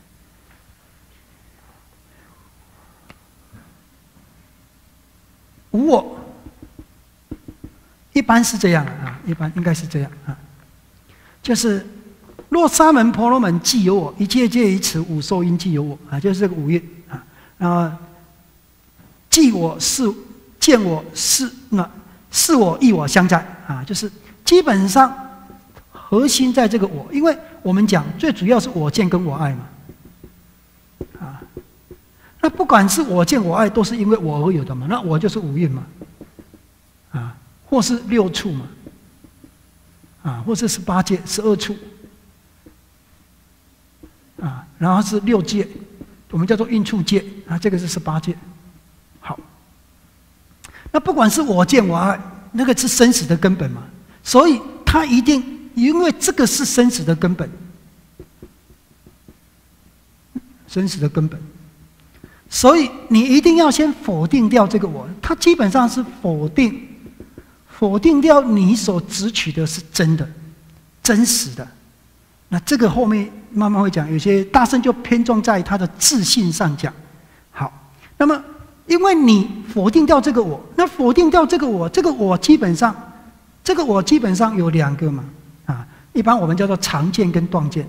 无我，一般是这样啊，一般应该是这样啊，就是若沙门婆罗门既有我，一切皆以此五受因既有我啊，就是这个五蕴啊。然后即我是见我是那是我亦我相在啊，就是基本上核心在这个我，因为我们讲最主要是我见跟我爱嘛啊。那不管是我见我爱，都是因为我而有的嘛。那我就是五蕴嘛，啊，或是六处嘛，啊，或是十八界、十二处，啊，然后是六界，我们叫做蕴处界啊，这个是十八界。好，那不管是我见我爱，那个是生死的根本嘛，所以它一定因为这个是生死的根本，生死的根本。所以你一定要先否定掉这个我，它基本上是否定，否定掉你所执取的是真的、真实的。那这个后面慢慢会讲，有些大圣就偏重在他的自信上讲。好，那么因为你否定掉这个我，那否定掉这个我，这个我基本上，这个我基本上有两个嘛，啊，一般我们叫做常见跟断见。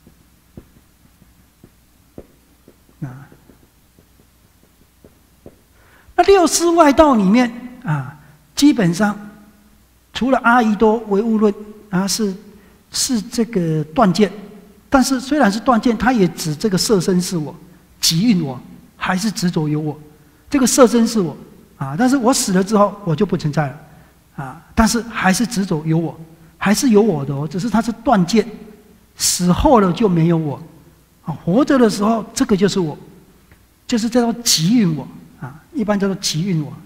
那六师外道里面啊，基本上除了阿逸多唯物论啊是是这个断见，但是虽然是断见，它也指这个色身是我，即蕴我，还是执着有我。这个色身是我啊，但是我死了之后我就不存在了啊，但是还是执着有我，还是有我的哦，只是它是断见，死后了就没有我啊，活着的时候这个就是我，就是叫做即蕴我。啊，一般叫做即蕴我，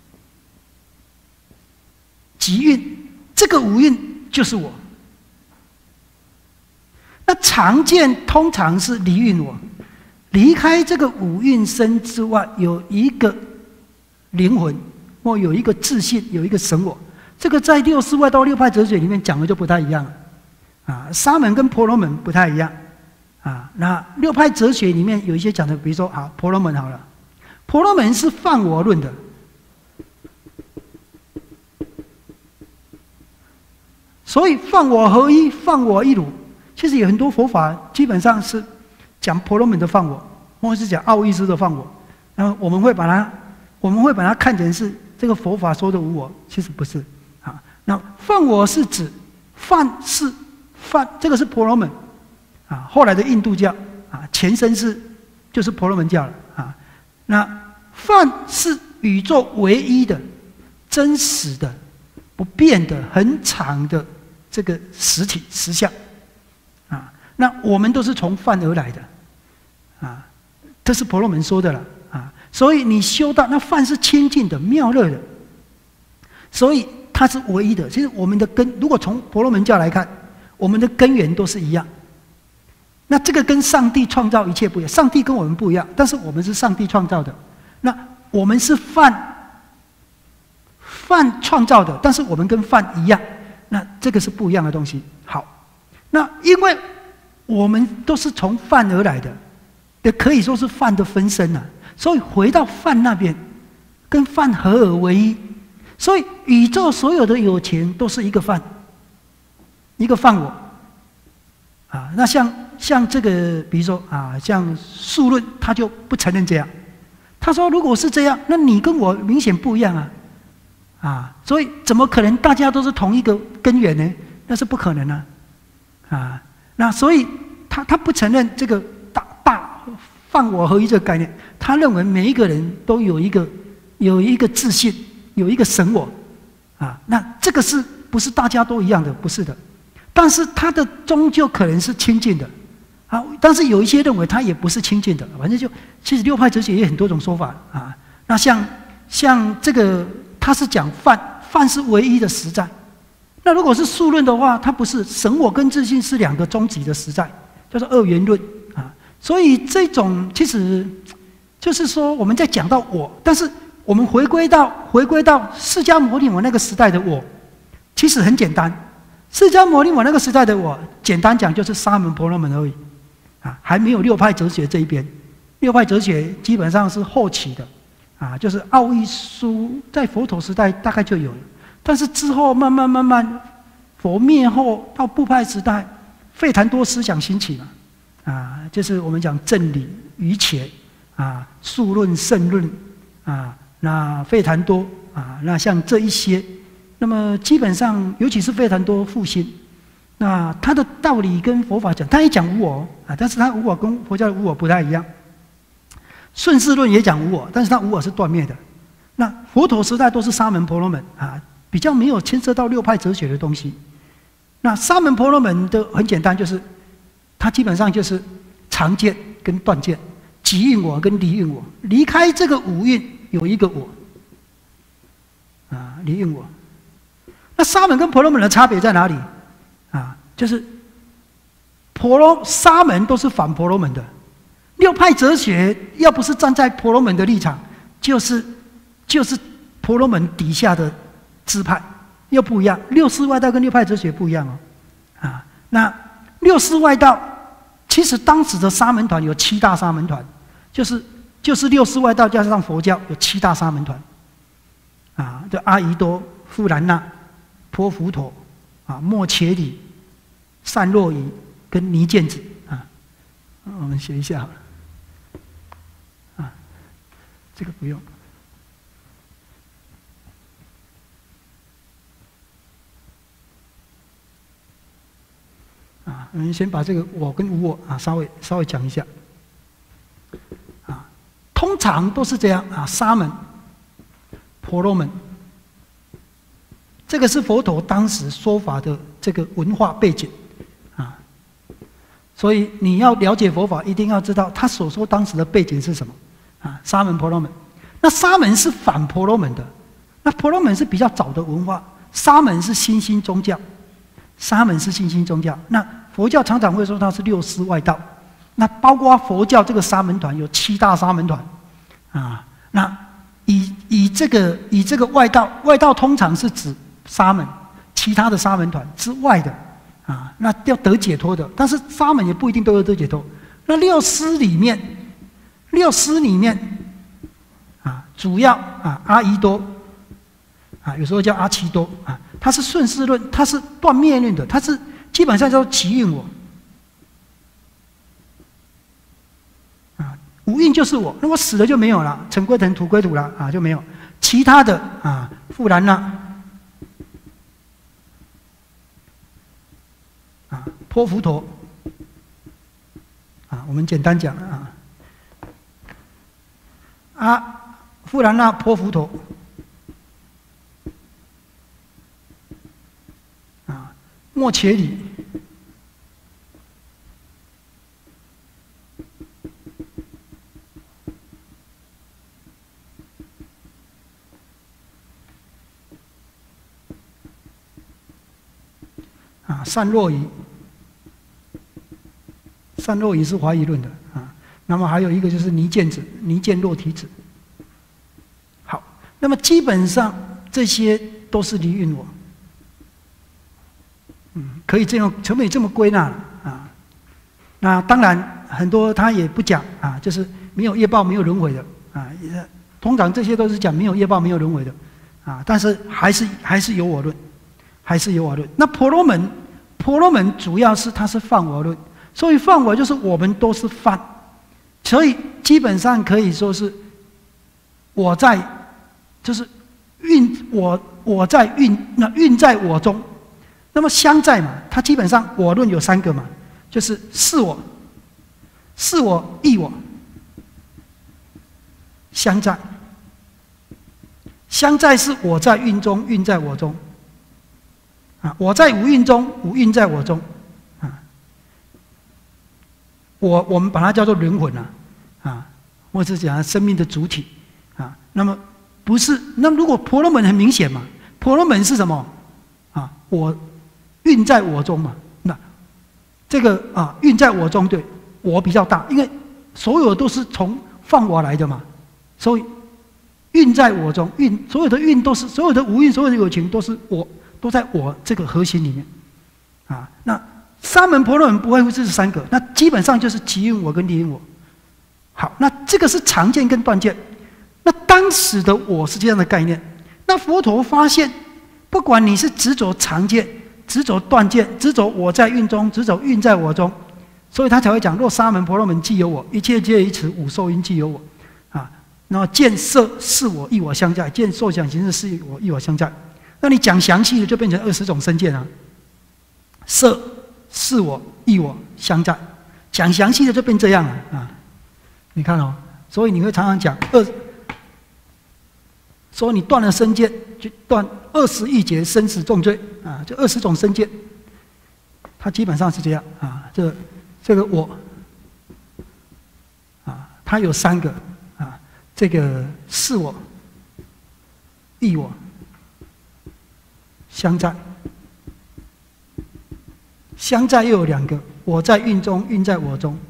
即蕴这个五蕴就是我。那常见通常是离蕴我，离开这个五蕴身之外，有一个灵魂，或有一个自信，有一个神我。这个在六师外道六派哲学里面讲的就不太一样了。啊，沙门跟婆罗门不太一样。啊，那六派哲学里面有一些讲的，比如说好婆罗门好了。婆罗门是泛我论的，所以泛我合一、泛我一如，其实有很多佛法基本上是讲婆罗门的泛我，或者是讲奥义师的泛我，然后我们会把它，我们会把它看成是这个佛法说的无我，其实不是啊。那泛我是指泛是泛，这个是婆罗门啊，后来的印度教啊，前身是就是婆罗门教了啊。那泛是宇宙唯一的、真实的、不变的、很长的这个实体实相啊。那我们都是从泛而来的啊，这是婆罗门说的了啊。所以你修到那泛是清净的、妙乐的，所以它是唯一的。其实我们的根，如果从婆罗门教来看，我们的根源都是一样。那这个跟上帝创造一切不一样，上帝跟我们不一样，但是我们是上帝创造的。那我们是泛泛创造的，但是我们跟泛一样，那这个是不一样的东西。好，那因为我们都是从泛而来的，也可以说是泛的分身啊，所以回到泛那边，跟泛合而为一。所以宇宙所有的有情都是一个泛，一个泛我啊。那像像这个，比如说啊，像数论，他就不承认这样。他说：“如果是这样，那你跟我明显不一样啊，啊，所以怎么可能大家都是同一个根源呢？那是不可能啊，啊，那所以他他不承认这个大大泛我合一这个概念，他认为每一个人都有一个有一个自信，有一个神我，啊，那这个是不是大家都一样的？不是的，但是他的终究可能是清净的。”啊，但是有一些认为它也不是清净的，反正就其实六派哲学也有很多种说法啊。那像像这个，它是讲泛泛是唯一的实在。那如果是数论的话，它不是神我跟自信是两个终极的实在， 叫做二元论啊。所以这种其实就是说我们在讲到我，但是我们回归到回归到释迦牟尼佛那个时代的我，其实很简单。释迦牟尼佛那个时代的我，简单讲就是沙门婆罗门而已啊，还没有六派哲学这一边。六派哲学基本上是后期的啊，就是奥义书在佛陀时代大概就有了，但是之后慢慢慢慢，佛灭后到部派时代，费檀多思想兴起嘛，啊，就是我们讲正理、瑜伽啊、数论、胜论啊，那费檀多啊，那像这一些，那么基本上尤其是费檀多复兴，那他的道理跟佛法讲，他也讲无我啊，但是他无我跟佛教的无我不太一样。顺势论也讲无我，但是他无我是断灭的。那佛陀时代都是沙门婆罗门啊，比较没有牵涉到六派哲学的东西。那沙门婆罗门的很简单，就是他基本上就是常见跟断见，即蕴我跟离蕴我，离开这个五蕴有一个我啊，离蕴我。那沙门跟婆罗门的差别在哪里啊？就是婆罗沙门都是反婆罗门的。六派哲学要不是站在婆罗门的立场，就是就是婆罗门底下的支派，又不一样。六师外道跟六派哲学不一样哦，啊，那六师外道其实当时的沙门团有七大沙门团，就是就是六师外道加上佛教有七大沙门团，啊，就阿逸多、富兰那、婆浮陀、啊莫伽里、善若仪跟尼犍子啊，我们写一下好了。这个不用啊，我们先把这个我跟无我啊稍微稍微讲一下啊。通常都是这样啊，沙门、婆罗门，这个是佛陀当时说法的这个文化背景啊。所以你要了解佛法，一定要知道他所说当时的背景是什么。啊，沙门婆罗门，那沙门是反婆罗门的，那婆罗门是比较早的文化，沙门是新兴宗教，沙门是新兴宗教。那佛教常常会说它是六师外道，那包括佛教这个沙门团有七大沙门团，啊，那以以这个以这个外道，外道通常是指沙门，其他的沙门团之外的，啊，那要得解脱的，但是沙门也不一定都要得解脱。那六师里面。六师里面，啊，主要啊阿逸多，啊有时候叫阿耆多啊，他是顺势论，他是断灭论的，他是基本上叫即蕴我，啊无蕴就是我，那我死了就没有了，尘归尘，土归土了啊就没有，其他的啊富兰那，啊婆浮陀，啊我们简单讲啊。啊，富兰那、婆浮陀，啊，莫伽里，啊，善若仪，善若仪是怀疑论的啊。那么还有一个就是尼犍子，尼犍若提子。好，那么基本上这些都是离蕴我。嗯，可以这样，可不可以这么归纳啊？那当然，很多他也不讲啊，就是没有业报、没有轮回的啊。通常这些都是讲没有业报、没有轮回的啊。但是还是还是有我论，还是有我论。那婆罗门，婆罗门主要是它是犯我论，所以犯我就是我们都是犯。所以基本上可以说是我在，就是蕴我我在蕴那蕴在我中，那么相在嘛，它基本上我论有三个嘛，就是是我、是我、异我、相在。相在是我在蕴中，蕴在我中，啊，我在无蕴中，无蕴在我中，啊，我我们把它叫做灵魂啊。啊，或是讲生命的主体啊，那么不是？那如果婆罗门很明显嘛，婆罗门是什么？啊，我蕴在我中嘛，那这个啊蕴在我中，对，我比较大，因为所有都是从放我来的嘛，所以蕴在我中，蕴所有的蕴都是所有的无蕴，所有的有情都是我，都在我这个核心里面啊。那沙门婆罗门不外乎这是三个，那基本上就是即蕴我跟离蕴我。好，那这个是常见跟断见。那当时的我是这样的概念。那佛陀发现，不管你是执着常见、执着断见、执着我在蕴中、执着蕴在我中，所以他才会讲：若沙门婆罗门既有我，一切皆以此五受因既有我。啊，然后见色是我亦我相在，见受想行识是我亦我相在。那你讲详细的就变成二十种身见啊。色是我亦我相在，讲详细的就变这样了啊。你看哦，所以你会常常讲二。说你断了身见，就断二十亿劫生死重罪啊，就二十种身见，它基本上是这样啊。这这个我啊，它有三个啊，这个是我、亦我、相在，相在又有两个，我在蕴中，蕴在我中。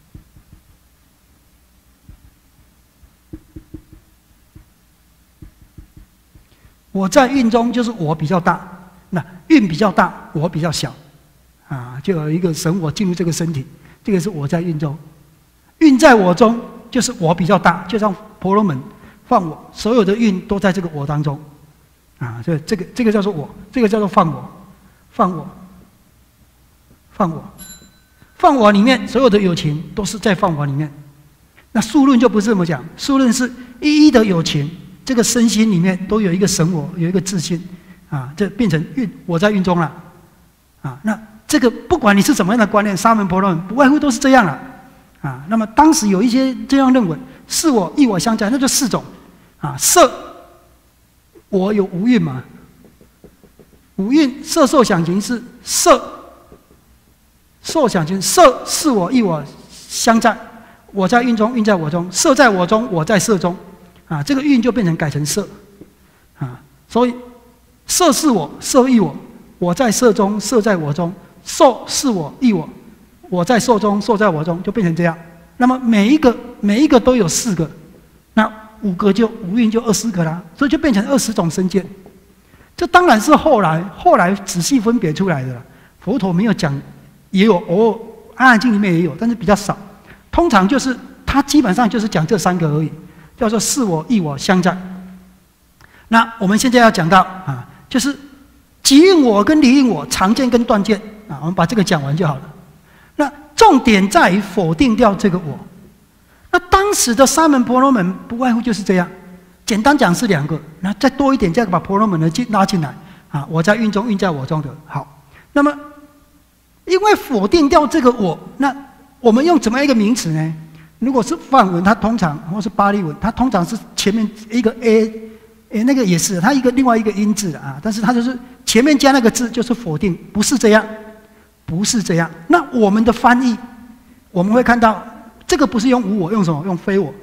我在蕴中就是我比较大，那蕴比较大，我比较小，啊，就有一个神我进入这个身体，这个是我在蕴中。蕴在我中就是我比较大，就像婆罗门放我，所有的蕴都在这个我当中，啊，所以这个这个叫做我，这个叫做放我，放我，放我，放我里面所有的有情都是在放我里面。那数论就不是这么讲，数论是一一的有情。这个身心里面都有一个神我，有一个自信，啊，这变成蕴，我在蕴中了，啊，那这个不管你是什么样的观念，沙门婆罗门不外乎都是这样了，啊，那么当时有一些这样认为，是我亦我相在，那就四种，啊，色，我有无蕴嘛，无蕴色受想行识，色，受想行识，色是我亦我相在，我在蕴中，蕴在我中，色在我中，我在色中。啊，这个蕴就变成改成色，啊，所以色是我，色亦我，我在色中，色在我中，受是我亦我，我在受中，受在我中，就变成这样。那么每一个每一个都有四个，那五个就五蕴就二十个啦，所以就变成二十种身见。这当然是后来后来仔细分别出来的啦。佛陀没有讲，也有偶尔《阿含经》里面也有，但是比较少。通常就是他基本上就是讲这三个而已。叫做是我亦我相在。那我们现在要讲到啊，就是即蕴我跟离蕴我，常见跟断见啊，我们把这个讲完就好了。那重点在于否定掉这个我。那当时的沙门婆罗门不外乎就是这样，简单讲是两个，那再多一点，再把婆罗门的进拉进来啊，我在蕴中，蕴在我中的。好，那么因为否定掉这个我，那我们用怎么样一个名词呢？如果是梵文，它通常或是巴利文，它通常是前面一个 a， 诶，那个也是，它一个另外一个音字啊，但是它就是前面加那个字就是否定，不是这样，不是这样。那我们的翻译，我们会看到这个不是用无我，用什么？用非我。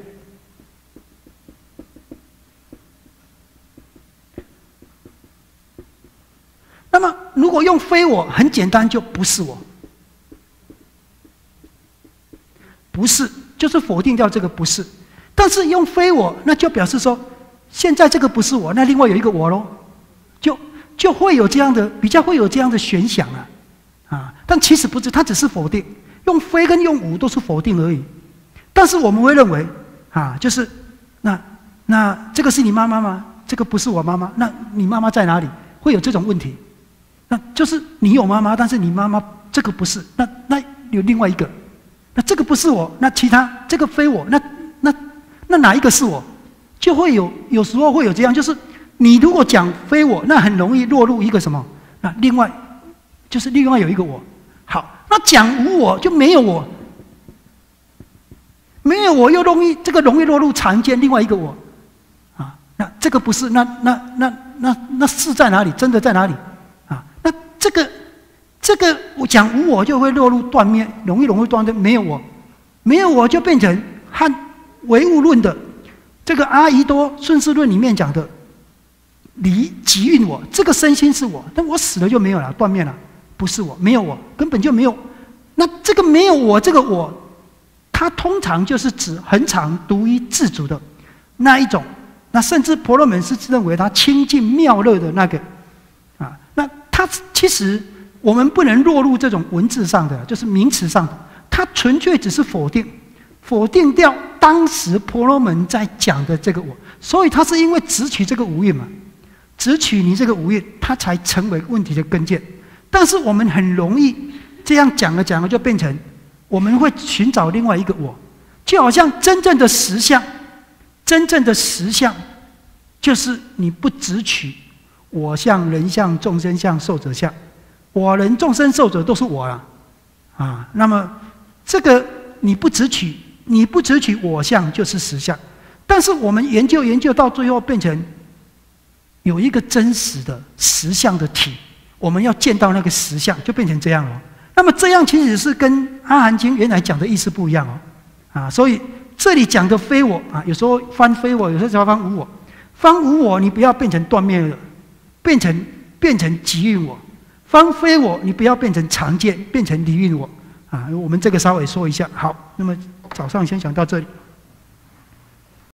那么如果用非我，很简单，就不是我，不是。就是否定掉这个不是，但是用非我，那就表示说，现在这个不是我，那另外有一个我咯，就就会有这样的比较会有这样的玄想啊，啊，但其实不是，它只是否定，用非跟用无都是否定而已。但是我们会认为啊，就是那那这个是你妈妈吗？这个不是我妈妈，那你妈妈在哪里？会有这种问题，那就是你有妈妈，但是你妈妈这个不是，那那有另外一个。那这个不是我，那其他这个非我，那那那哪一个是我？就会有有时候会有这样，就是你如果讲非我，那很容易落入一个什么？那另外就是另外有一个我。好，那讲无我就没有我，没有我又容易这个容易落入常见另外一个我啊。那这个不是，那那那那那是在哪里？真的在哪里？啊，那这个。这个我讲无我就会落入断灭，容易容易断的没有我，没有我就变成和唯物论的这个阿逸多顺势论里面讲的离即蕴我，这个身心是我，但我死了就没有了，断灭了，不是我，没有我，根本就没有那这个没有我这个我，它通常就是指恒常独一自主的那一种。那甚至婆罗门是认为它清净妙乐的那个啊。那它其实我们不能落入这种文字上的，就是名词上的，它纯粹只是否定，否定掉当时婆罗门在讲的这个我。所以它是因为只取这个五蕴嘛，只取你这个五蕴，它才成为问题的根键。但是我们很容易这样讲了讲了，就变成我们会寻找另外一个我，就好像真正的实相，真正的实相就是你不只取我相、人相、众生相、寿者相，我人众生寿者都是我了啊。那么这个你不只取，你不只取我相就是实相。但是我们研究研究到最后，变成有一个真实的实相的体，我们要见到那个实相，就变成这样了。那么这样其实是跟《阿含经》原来讲的意思不一样哦，啊，所以这里讲的非我啊，有时候翻非我，有时候翻无我。翻无我，你不要变成断灭了，变成变成即蕴我；翻非我，你不要变成常见，变成离蕴我。啊，我们这个稍微说一下。好，那么早上先讲到这里。